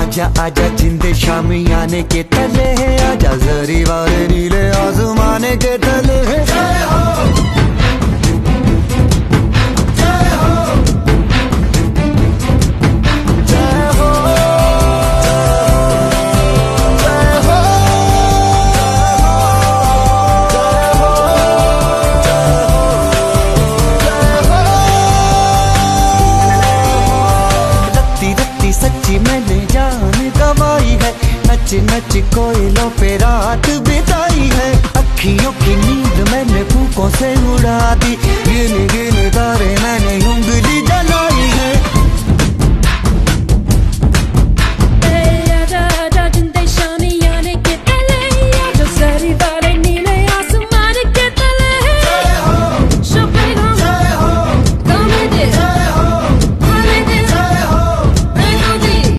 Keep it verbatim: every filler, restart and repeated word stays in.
आजा आजा जिंदे शामी आने के तले है, आजा जरी वाले नीले आसमाने के तले है। जय हो जय हो जय हो जय हो रत्ती रत्ती सच्ची मैंने जान गवाई है, नच नच कोयलों पे रात बिताई है। अखियों की नींद मैंने फूकों से उड़ा दी, गिन गिन तारे मैंने उंगली जला